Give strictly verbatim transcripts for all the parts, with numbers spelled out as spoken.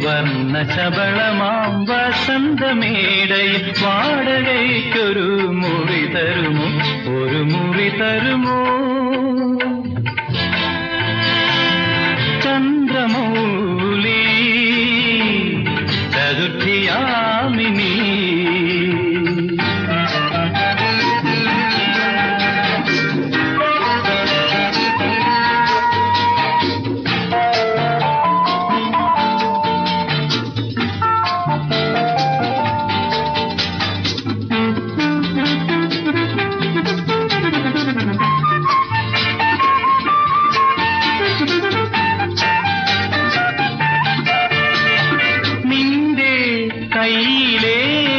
വർണ്ണ ശബളമാം വസന്തമേടയിൽ വാടകയ്ക്കൊരു മുറി തരുമോ, ഒരു മുറി തരുമോ? ചന്ദ്രമൗലി ചതുർത്ഥിയാമിനി കൈയിലേ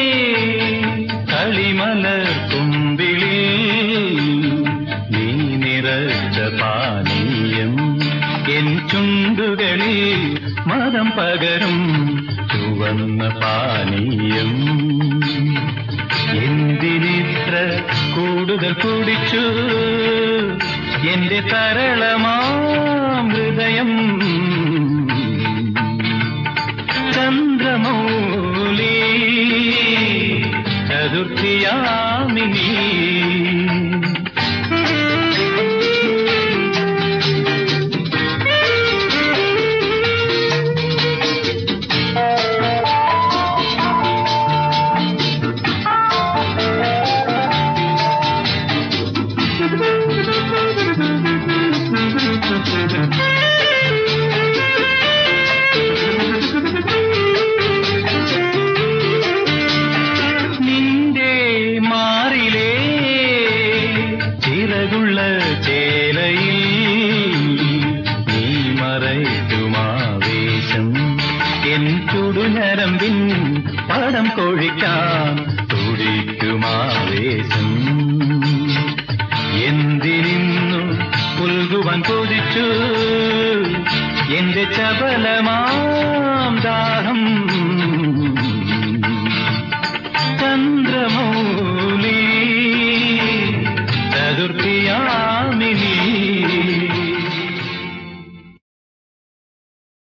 കളിമലർ കുമ്പിളിൽ നീ നിറച്ച പാനീയം എൻ ചുണ്ടുകളിൽ മതം പകരും ചുവന്ന പാനീയം. എന്തിനിത്ര കൂടുതൽ കുടിച്ചു എന്റെ തരളമാം ഹൃദയം? ചന്ദ്രമൗലി ചതുർത്ഥിയാമിനി ചേലയിൽ നീ മറയ്ക്കുമാവേശം എൻ ചുടുഞരമ്പിൻ പടം കൊഴിക്കാൻ തുടിക്കുമാവേശം. എന്തിനിന്നു പുൽകുവാൻ കൊതിച്ചു എന്റെ ചപലമാം ദാഹം?